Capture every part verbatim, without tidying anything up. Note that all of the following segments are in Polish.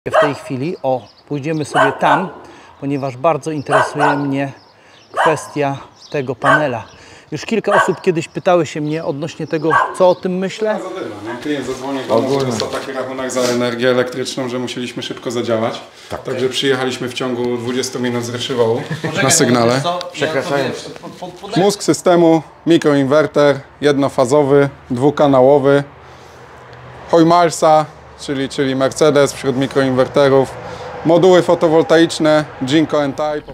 W tej chwili, o, pójdziemy sobie tam, ponieważ bardzo interesuje mnie kwestia tego panela. Już kilka osób kiedyś pytały się mnie odnośnie tego, co o tym myślę. Zadyma, nie? Klient zadzwonił do nas, że dostał taki rachunek za energię elektryczną, że musieliśmy szybko zadziałać. Tak. Także przyjechaliśmy w ciągu dwudziestu minut z Reszywołu na sygnale. Przekraczając. Mózg systemu, mikroinwerter, jednofazowy, dwukanałowy, Hojmalsa, czyli, czyli Mercedes wśród mikroinwerterów, moduły fotowoltaiczne, Jinko N-Type.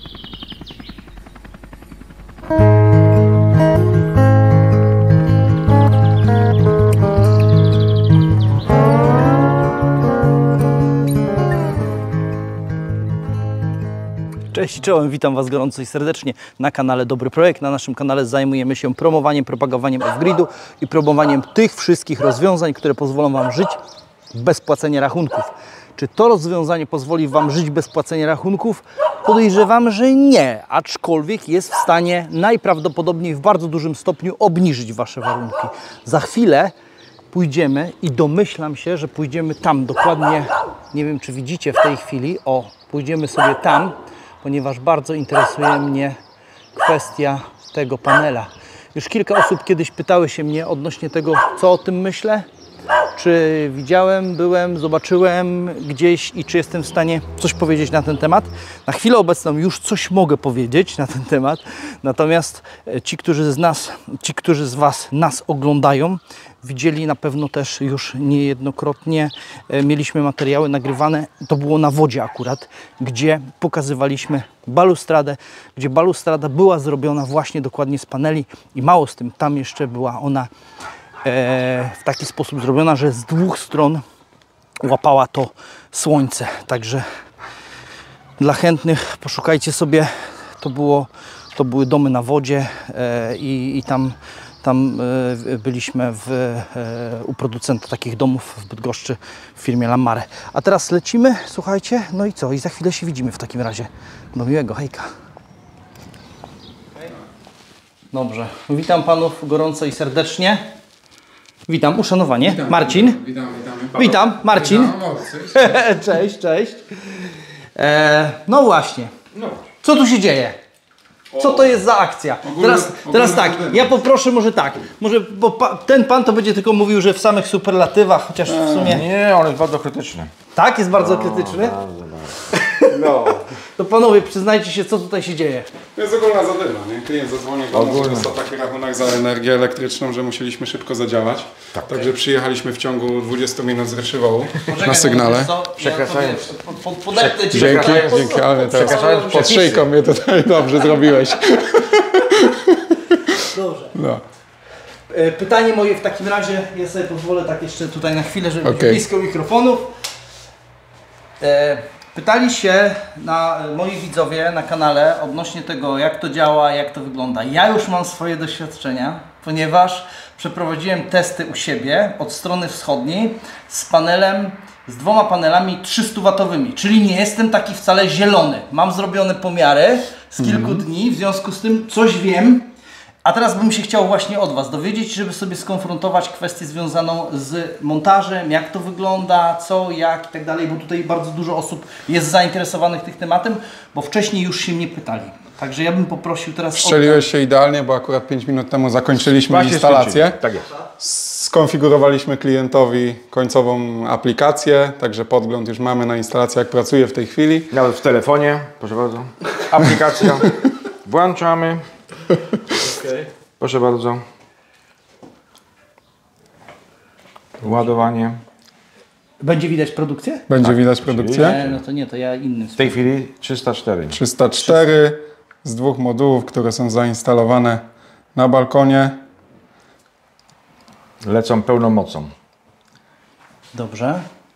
Cześć, czołem, witam Was gorąco i serdecznie na kanale Dobry Projekt. Na naszym kanale zajmujemy się promowaniem, propagowaniem off-gridu i promowaniem tych wszystkich rozwiązań, które pozwolą Wam żyć bez płacenia rachunków. Czy to rozwiązanie pozwoli Wam żyć bez płacenia rachunków? Podejrzewam, że nie, aczkolwiek jest w stanie najprawdopodobniej w bardzo dużym stopniu obniżyć Wasze warunki. Za chwilę pójdziemy i domyślam się, że pójdziemy tam dokładnie, nie wiem czy widzicie w tej chwili, o, pójdziemy sobie tam, ponieważ bardzo interesuje mnie kwestia tego panela. Już kilka osób kiedyś pytały się mnie odnośnie tego, co o tym myślę, czy widziałem, byłem, zobaczyłem gdzieś i czy jestem w stanie coś powiedzieć na ten temat. Na chwilę obecną już coś mogę powiedzieć na ten temat, natomiast ci, którzy z nas, ci, którzy z Was nas oglądają, widzieli na pewno też już niejednokrotnie, mieliśmy materiały nagrywane, to było na wodzie akurat, gdzie pokazywaliśmy balustradę, gdzie balustrada była zrobiona właśnie dokładnie z paneli i mało z tym, tam jeszcze była ona w taki sposób zrobiona, że z dwóch stron łapała to słońce. Także dla chętnych poszukajcie sobie, to, było, to były domy na wodzie i, i tam, tam byliśmy w, u producenta takich domów w Bydgoszczy w firmie Lamare. A teraz lecimy, słuchajcie, no i co? I za chwilę się widzimy w takim razie. Do miłego, hejka. Dobrze, witam Panów gorąco i serdecznie. Witam, uszanowanie. Witam, Marcin. Witam, witam. Witam, witam Marcin. Witam, cześć, cześć. E, no właśnie. no. Co tu się dzieje? Co to jest za akcja? Ogólnie, Teraz, teraz tak, ja poproszę może tak, może bo pa, ten pan to będzie tylko mówił, że w samych superlatywach, chociaż w sumie... Nie, on jest bardzo krytyczny. Tak? Jest bardzo krytyczny? Bardzo, bardzo. No. To panowie, przyznajcie się, co tutaj się dzieje. To jest ogólna zadyma, nie? Klient zadzwonił do nas, że dostał taki rachunek za energię elektryczną, że musieliśmy szybko zadziałać. Tak. Także przyjechaliśmy w ciągu dwudziestu minut z Reszywołu na sygnale. Przekraczając. Ja podepnę ci. Dzięki, dzięki, ale teraz pod szyjką mnie tutaj dobrze zrobiłeś. Dobrze. No. Pytanie moje w takim razie, ja sobie pozwolę tak jeszcze tutaj na chwilę, żeby okay. być blisko mikrofonów. Pytali się na moi widzowie na kanale odnośnie tego, jak to działa, jak to wygląda. Ja już mam swoje doświadczenia, ponieważ przeprowadziłem testy u siebie od strony wschodniej z panelem, z dwoma panelami trzystuwatowymi, czyli nie jestem taki wcale zielony. Mam zrobione pomiary z kilku mm. dni, w związku z tym coś wiem. A teraz bym się chciał właśnie od Was dowiedzieć, żeby sobie skonfrontować kwestię związaną z montażem, jak to wygląda, co, jak i tak dalej, bo tutaj bardzo dużo osób jest zainteresowanych tym tematem, bo wcześniej już się mnie pytali. Także ja bym poprosił teraz... Strzeliłeś się idealnie, bo akurat pięć minut temu zakończyliśmy Właśnie instalację. Tak jest. Skonfigurowaliśmy klientowi końcową aplikację, także podgląd już mamy na instalację, jak pracuje w tej chwili. Nawet w telefonie, proszę bardzo. Aplikacja. Włączamy. Okay. Proszę bardzo. Ładowanie. Będzie widać produkcję? Będzie tak, widać produkcję? Nie, no to nie, to ja innym. W tej chwili trzysta cztery. trzysta cztery z dwóch modułów, które są zainstalowane na balkonie. Lecą pełną mocą. Dobrze.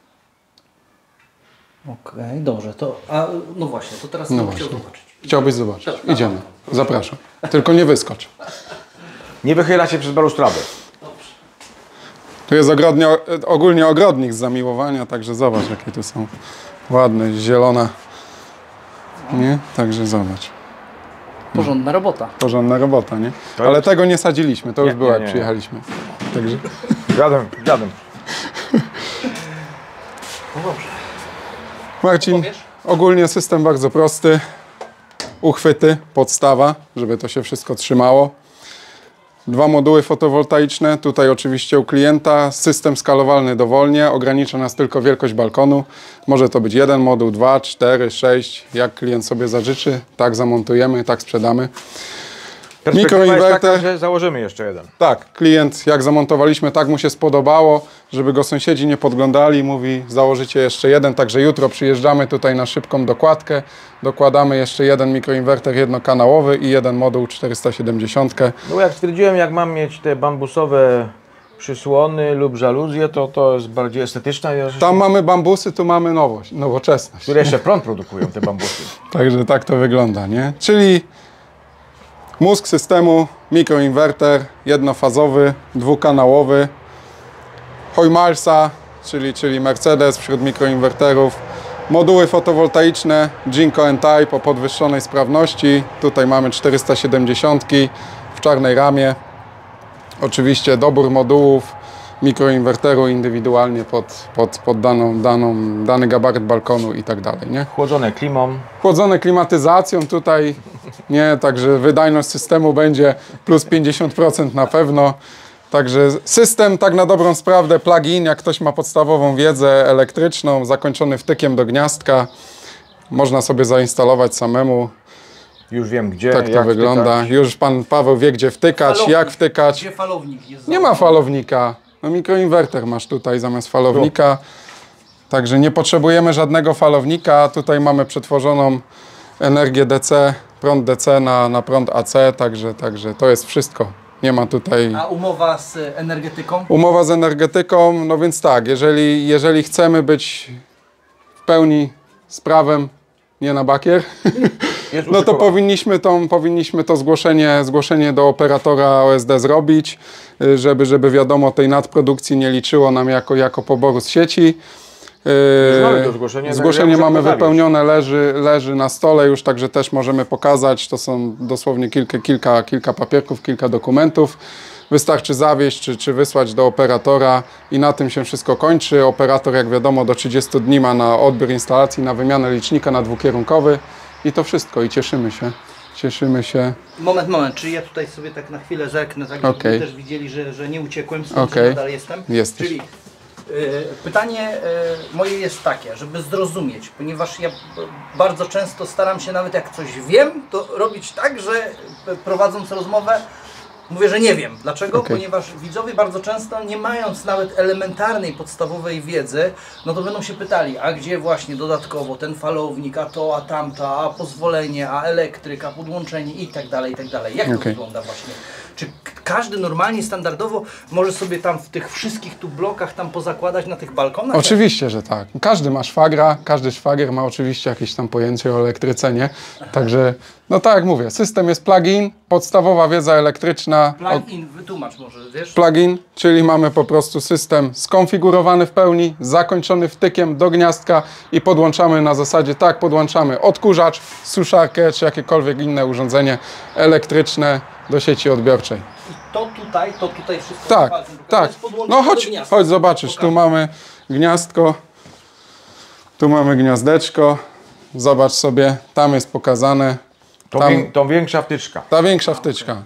Okej, okay, dobrze. To, a, no właśnie, to teraz no bym chciał zobaczyć. Chciałbyś zobaczyć. Tak, idziemy. Zapraszam. Tylko nie wyskocz. Nie wychyla się przez balustradę. Dobrze. Tu jest ogrodnie, ogólnie ogrodnik z zamiłowania, także zobacz, jakie tu są ładne, zielona. Nie? Także zobacz. Porządna robota. Porządna robota, nie? To Ale jest... tego nie sadziliśmy, to nie, już było, nie, jak nie. przyjechaliśmy. Także... Jadłem, jadłem. No dobrze. Marcin, Opowiesz? ogólnie system bardzo prosty. Uchwyty, podstawa, żeby to się wszystko trzymało. Dwa moduły fotowoltaiczne, tutaj oczywiście u klienta. System skalowalny dowolnie, ogranicza nas tylko wielkość balkonu. Może to być jeden moduł, dwa, cztery, sześć. Jak klient sobie zażyczy, tak zamontujemy, tak sprzedamy. Mikroinwerter. Mikroinwerter. Jest taka, że założymy jeszcze jeden. Tak, klient jak zamontowaliśmy, tak mu się spodobało, żeby go sąsiedzi nie podglądali, mówi założycie jeszcze jeden, także jutro przyjeżdżamy tutaj na szybką dokładkę, dokładamy jeszcze jeden mikroinwerter jednokanałowy i jeden moduł czterysta siedemdziesiąt. No jak stwierdziłem, jak mam mieć te bambusowe przysłony lub żaluzje, to to jest bardziej estetyczne, Tam mamy bambusy, tu mamy nowość, nowoczesność. które jeszcze prąd produkują, te bambusy. Także tak to wygląda, nie? Czyli mózg systemu, mikroinwerter jednofazowy, dwukanałowy, Heumarsa, czyli, czyli Mercedes wśród mikroinwerterów, moduły fotowoltaiczne Jinko N-Type o podwyższonej sprawności, tutaj mamy czterysta siedemdziesiąt w czarnej ramie, oczywiście dobór modułów mikroinwerteru indywidualnie pod, pod, pod daną, daną, dany gabaryt balkonu i tak dalej, nie? Chłodzone klimą. Chłodzone klimatyzacją tutaj, nie, także wydajność systemu będzie plus pięćdziesiąt procent na pewno. Także system tak na dobrą sprawę, plug-in, jak ktoś ma podstawową wiedzę elektryczną, zakończony wtykiem do gniazdka, można sobie zainstalować samemu. Już wiem gdzie, Tak to jak wygląda. wtykać. Już pan Paweł wie, gdzie wtykać, Falownik. jak wtykać. Gdzie falownik jest? Nie ma falownika. No mikroinwerter masz tutaj zamiast falownika. Także nie potrzebujemy żadnego falownika. Tutaj mamy przetworzoną energię D C, prąd D C na, na prąd A C, także, także to jest wszystko. Nie ma tutaj... A umowa z energetyką? Umowa z energetyką, no więc tak, jeżeli, jeżeli chcemy być w pełni z prawem, nie na bakier, Jest no to uszykowane. powinniśmy, tą, powinniśmy to zgłoszenie, zgłoszenie do operatora O S D zrobić, y, żeby, żeby wiadomo tej nadprodukcji nie liczyło nam jako, jako poboru z sieci. Już mamy to zgłoszenie, tak, Zgłoszenie ja muszę mamy to zawieźć. wypełnione, leży, leży na stole już, także też możemy pokazać. To są dosłownie kilka, kilka, kilka papierków, kilka dokumentów. Wystarczy zawieźć czy, czy wysłać do operatora i na tym się wszystko kończy. Operator, jak wiadomo, do trzydziestu dni ma na odbiór instalacji, na wymianę licznika na dwukierunkowy i to wszystko i cieszymy się. Cieszymy się. Moment, moment, czy ja tutaj sobie tak na chwilę zerknę, tak żebyśmy Okej. też widzieli, że, że nie uciekłem, stąd Okej. że nadal jestem. Jesteś. Czyli y, pytanie y, moje jest takie, żeby zrozumieć, ponieważ ja b- bardzo często staram się, nawet jak coś wiem, to robić tak, że y, prowadząc rozmowę mówię, że nie wiem. Dlaczego? Okej. Ponieważ widzowie bardzo często, nie mając nawet elementarnej, podstawowej wiedzy, no to będą się pytali, a gdzie właśnie dodatkowo ten falownik, a to, a tamta, a pozwolenie, a elektryka, podłączenie i tak dalej, i tak dalej. Jak to Okej. wygląda właśnie? Czy k- każdy normalnie, standardowo może sobie tam w tych wszystkich tu blokach tam pozakładać na tych balkonach? Oczywiście, że tak. Każdy ma szwagra, każdy szwagier ma oczywiście jakieś tam pojęcie o elektryce, nie? Także, no tak jak mówię, system jest plug-in, podstawowa wiedza elektryczna. o- Plug-in, wytłumacz może, wiesz? Plugin, czyli mamy po prostu system skonfigurowany w pełni, zakończony wtykiem do gniazdka i podłączamy na zasadzie tak, podłączamy odkurzacz, suszarkę czy jakiekolwiek inne urządzenie elektryczne do sieci odbiorczej. I to tutaj, to tutaj wszystko Tak, palcem, to tak. jest podłączone No chodź, do gniazda. chodź zobaczysz, tu Pokaż. mamy gniazdko, tu mamy gniazdeczko, zobacz sobie, tam jest pokazane, To, tam wię, to większa wtyczka. ta większa wtyczka.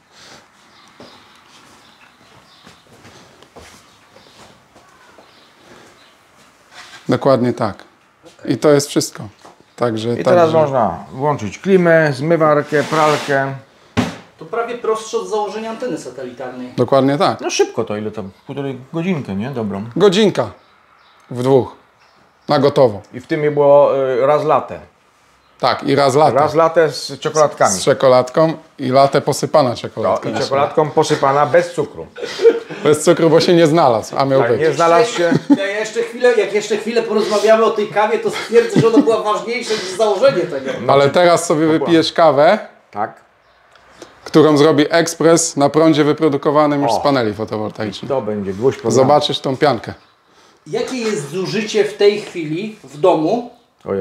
Dokładnie tak. I to jest wszystko. Także, I teraz także można włączyć klimę, zmywarkę, pralkę. To prawie prostsze od założenia anteny satelitarnej. dokładnie tak. No szybko to, ile tam? Półtorej godzinkę, nie? Dobrą. Godzinka w dwóch. Na gotowo. I w tym je było y, raz latę. Tak, i raz latę. Raz latę z czekoladkami. Z czekoladką i latę posypana No, czekoladką. i czekoladką posypana bez cukru. Bez cukru, bo się nie znalazł, a miał Tak, być. nie znalazł się. Ja jeszcze chwilę, jak jeszcze chwilę porozmawiamy o tej kawie, to stwierdzę, że ona była ważniejsza niż założenie tego. Ale teraz sobie wypijesz kawę, Tak. którą zrobi ekspres na prądzie wyprodukowanym już O. z paneli fotowoltaicznych. To będzie gwóźdź programu. Zobaczysz tą piankę. Jakie jest zużycie w tej chwili w domu O jest.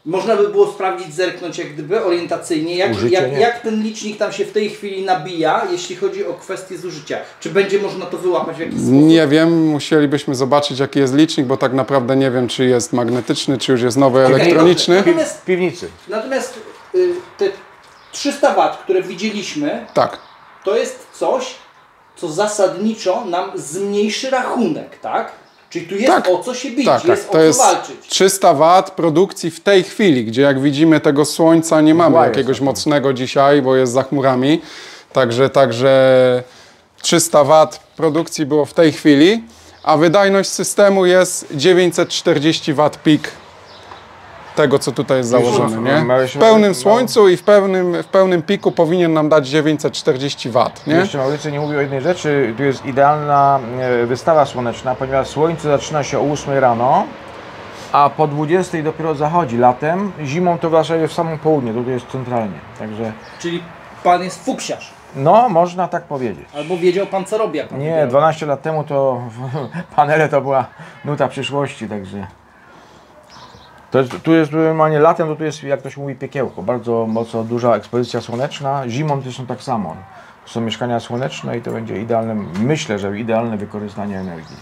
Można by było sprawdzić, zerknąć jak gdyby orientacyjnie, jak, Użycie jak, nie. jak ten licznik tam się w tej chwili nabija, jeśli chodzi o kwestię zużycia. Czy będzie można to wyłapać w jakiś sposób? Nie wiem, musielibyśmy zobaczyć jaki jest licznik, bo tak naprawdę nie wiem czy jest magnetyczny, czy już jest nowy Okej, elektroniczny. dobrze. Natomiast, W piwnicy. natomiast y, te trzysta watów, które widzieliśmy, Tak, to jest coś, co zasadniczo nam zmniejszy rachunek, tak? Czyli tu jest Tak. o co się bić, tak, tak. jest To o co jest walczyć. trzysta watów produkcji w tej chwili, gdzie jak widzimy tego słońca nie mamy Mgła jest jakiegoś na tym. mocnego dzisiaj, bo jest za chmurami. Także, także trzysta watów produkcji było w tej chwili, a wydajność systemu jest dziewięćset czterdzieści watów peak tego, co tutaj jest założone, nie? Małe- W pełnym małe- słońcu i w pełnym, w pełnym piku powinien nam dać dziewięćset czterdzieści watów, nie? Jeszcze Maurycy nie mówił o jednej rzeczy, tu jest idealna e, wystawa słoneczna, ponieważ słońce zaczyna się o ósmej rano, a po dwudziestej dopiero zachodzi latem, zimą to właściwie w samym południe, to tu jest centralnie, także Czyli pan jest fuksiarz. no można tak powiedzieć. Albo wiedział pan co robi, jak pan Nie, wiedział. dwanaście lat temu to panele to była nuta przyszłości, także to jest, tu jest normalnie latem, to tu jest jak to się mówi piekiełko, bardzo mocno duża ekspozycja słoneczna, zimą też są tak samo. To są mieszkania słoneczne i to będzie idealne, myślę, że idealne wykorzystanie energii.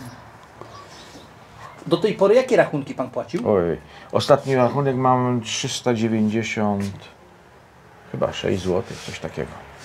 Do tej pory jakie rachunki pan płacił? Oj, ostatni rachunek mam trzysta dziewięćdziesiąt, chyba sześć złotych, coś takiego.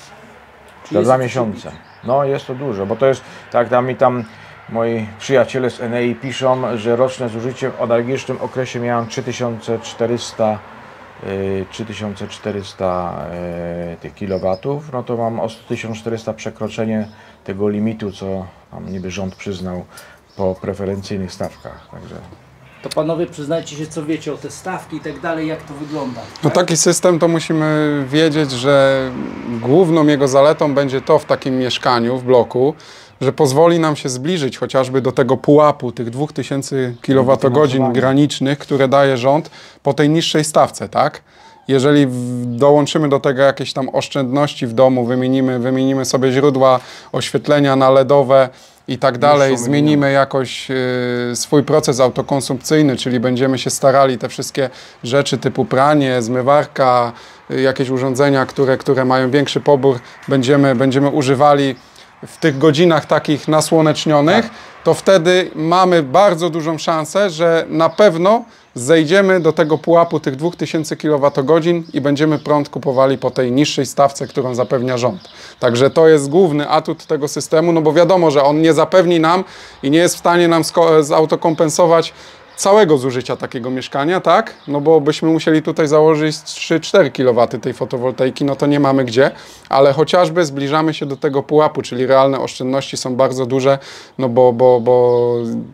Czyli Za jest dwa to miesiące. No jest to dużo, bo to jest, tak tam mi tam moi przyjaciele z Enei piszą, że roczne zużycie w alergicznym okresie miałem trzy tysiące czterysta, yy, trzy tysiące czterysta yy, tych kilowatów, no to mam o tysiąc czterysta przekroczenie tego limitu, co tam niby rząd przyznał po preferencyjnych stawkach, także... To panowie przyznajcie się, co wiecie o te stawki i tak dalej, jak to wygląda. No taki system to musimy wiedzieć, że główną jego zaletą będzie to w takim mieszkaniu, w bloku, że pozwoli nam się zbliżyć chociażby do tego pułapu tych dwóch tysięcy kilowatogodzin granicznych, które daje rząd po tej niższej stawce, tak? Jeżeli w- dołączymy do tego jakieś tam oszczędności w domu, wymienimy, wymienimy sobie źródła oświetlenia na ledowe i tak dalej, Niższą zmienimy jakoś y, swój proces autokonsumpcyjny, czyli będziemy się starali te wszystkie rzeczy typu pranie, zmywarka, y, jakieś urządzenia, które, które mają większy pobór, będziemy, będziemy używali w tych godzinach takich nasłonecznionych, to wtedy mamy bardzo dużą szansę, że na pewno zejdziemy do tego pułapu tych dwóch tysięcy kilowatogodzin i będziemy prąd kupowali po tej niższej stawce, którą zapewnia rząd. Także to jest główny atut tego systemu, no bo wiadomo, że on nie zapewni nam i nie jest w stanie nam sko- zautokompensować całego zużycia takiego mieszkania, tak? No bo byśmy musieli tutaj założyć trzy cztery kilowatów tej fotowoltaiki, no to nie mamy gdzie, ale chociażby zbliżamy się do tego pułapu, czyli realne oszczędności są bardzo duże, no bo, bo, bo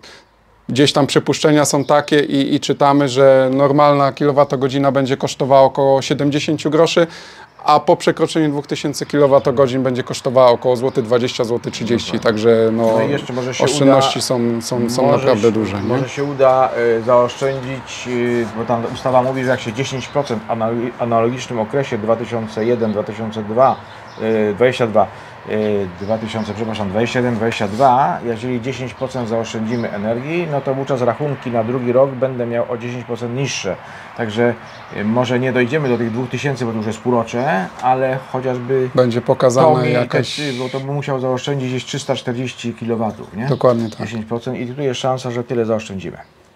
gdzieś tam przypuszczenia są takie i, i czytamy, że normalna kilowatogodzina będzie kosztowała około siedemdziesiąt groszy, a po przekroczeniu dwóch tysięcy kilowatogodzin będzie kosztowała około złoty dwadzieścia, złoty trzydzieści, także no, No i jeszcze może się oszczędności uda- są, są, są Może naprawdę się- duże. Nie? Może się uda y, zaoszczędzić, y, bo tam ustawa mówi, że jak się dziesięć procent w analogi- analogicznym okresie dwa tysiące jeden dwa tysiące dwa, y, dwadzieścia dwa, y, dwa tysiące, przepraszam, dwadzieścia jeden dwadzieścia dwa, jeżeli dziesięć procent zaoszczędzimy energii, no to wówczas rachunki na drugi rok będę miał o dziesięć procent niższe. Także y, może nie dojdziemy do tych dwóch tysięcy, bo to już jest półrocze, ale chociażby Będzie to pokazane mi jakaś... te, bo to bym musiał zaoszczędzić gdzieś trzysta czterdzieści kilowatów, nie? Dokładnie tak. dziesięć procent i tu jest szansa, że tyle zaoszczędzimy.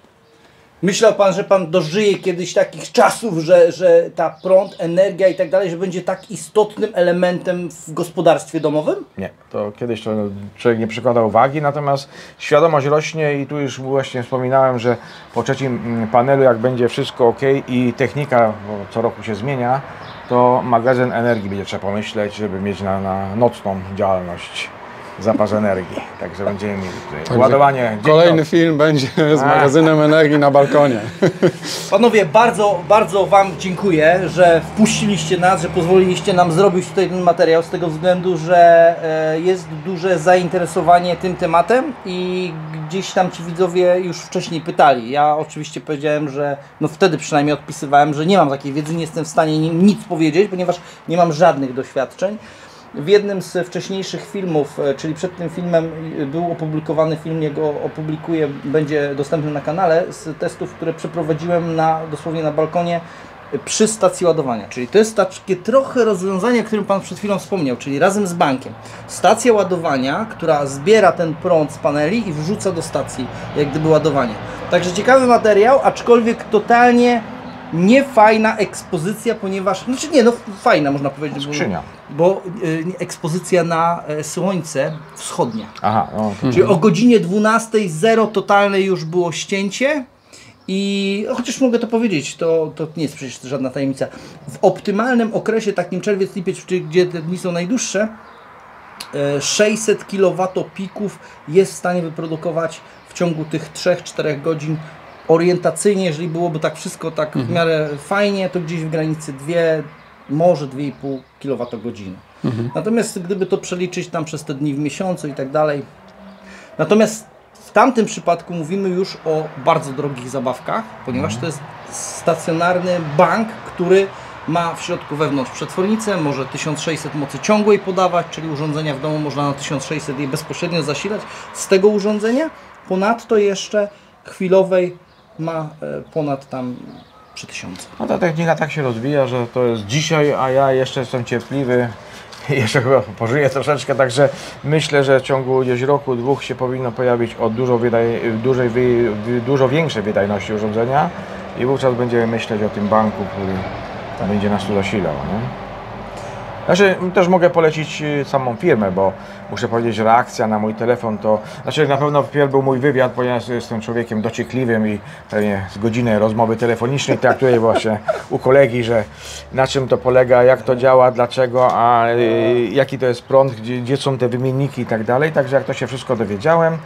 Myślał pan, że pan dożyje kiedyś takich czasów, że, że ta prąd, energia i tak dalej, że będzie tak istotnym elementem w gospodarstwie domowym? Nie, to kiedyś to człowiek nie przykładał uwagi, natomiast świadomość rośnie i tu już właśnie wspominałem, że po trzecim mm, panelu, jak będzie wszystko ok i technika bo co roku się zmienia, to magazyn energii będzie trzeba pomyśleć, żeby mieć na, na nocną działalność zapas energii. Także będziemy mieli tutaj Także ładowanie. Kolejny film będzie z magazynem energii na balkonie. Panowie, bardzo, bardzo wam dziękuję, że wpuściliście nas, że pozwoliliście nam zrobić tutaj ten materiał z tego względu, że e, jest duże zainteresowanie tym tematem i gdzieś tam ci widzowie już wcześniej pytali. Ja oczywiście powiedziałem, że no wtedy przynajmniej odpisywałem, że nie mam takiej wiedzy, nie jestem w stanie nim nic powiedzieć, ponieważ nie mam żadnych doświadczeń. w jednym z wcześniejszych filmów, czyli przed tym filmem był opublikowany film, jego opublikuję, będzie dostępny na kanale, z testów, które przeprowadziłem na, dosłownie na balkonie przy stacji ładowania. Czyli to jest takie trochę rozwiązanie, o którym Pan przed chwilą wspomniał, czyli razem z bankiem. Stacja ładowania, która zbiera ten prąd z paneli i wrzuca do stacji, jak gdyby ładowanie. Także ciekawy materiał, aczkolwiek totalnie niefajna ekspozycja, ponieważ, znaczy nie, no fajna można powiedzieć, Skrzynia. bo, bo y, ekspozycja na y, słońce wschodnie. Aha, no, to... Czyli o godzinie dwunastej zero totalne już było ścięcie i chociaż mogę to powiedzieć, to, to nie jest przecież żadna tajemnica. W optymalnym okresie, takim czerwiec, lipiec, czyli gdzie te dni są najdłuższe, y, sześćset kilowatopików jest w stanie wyprodukować w ciągu tych trzech czterech godzin. Orientacyjnie, jeżeli byłoby tak wszystko tak w miarę fajnie, to gdzieś w granicy dwie, może dwie i pół kilowatogodziny. Mhm. Natomiast gdyby to przeliczyć tam przez te dni w miesiącu i tak dalej. Natomiast w tamtym przypadku mówimy już o bardzo drogich zabawkach, ponieważ mhm. to jest stacjonarny bank, który ma w środku wewnątrz przetwornicę, może tysiąc sześćset mocy ciągłej podawać, czyli urządzenia w domu można na tysiąc sześćset je bezpośrednio zasilać z tego urządzenia. Ponadto jeszcze chwilowej ma ponad tam trzy tysiące. No ta technika tak się rozwija, że to jest dzisiaj, a ja jeszcze jestem cierpliwy, jeszcze chyba pożyję troszeczkę, także myślę, że w ciągu gdzieś roku, dwóch się powinno pojawić o dużo, wydaj, dużej, dużo większej wydajności urządzenia i wówczas będziemy myśleć o tym banku, który tam będzie nas tu zasilał. Nie? Znaczy, też mogę polecić samą firmę, bo muszę powiedzieć, że reakcja na mój telefon to... Znaczy, na pewno wpierw był mój wywiad, ponieważ jestem człowiekiem dociekliwym i pewnie z godziny rozmowy telefonicznej traktuję właśnie u kolegi, że na czym to polega, jak to działa, dlaczego, a y, jaki to jest prąd, gdzie, gdzie są te wymienniki i tak dalej. Także jak to się wszystko dowiedziałem,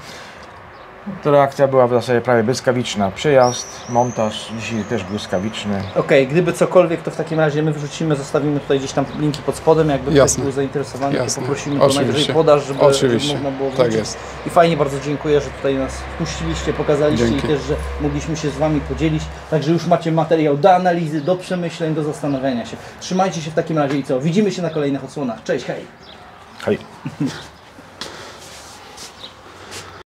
to reakcja była w zasadzie prawie błyskawiczna. Przyjazd, montaż, dzisiaj też błyskawiczny. Okej, okay, gdyby cokolwiek, to w takim razie my wrzucimy, zostawimy tutaj gdzieś tam linki pod spodem, jakby ktoś był zainteresowany, to poprosimy to najwyżej podaż, żeby, żeby można było wrócić. Tak jest. I fajnie, bardzo dziękuję, że tutaj nas wpuściliście, pokazaliście Dzięki. i też, że mogliśmy się z Wami podzielić. Także już macie materiał do analizy, do przemyśleń, do zastanawiania się. Trzymajcie się w takim razie i co? Widzimy się na kolejnych odsłonach. Cześć, hej! Hej!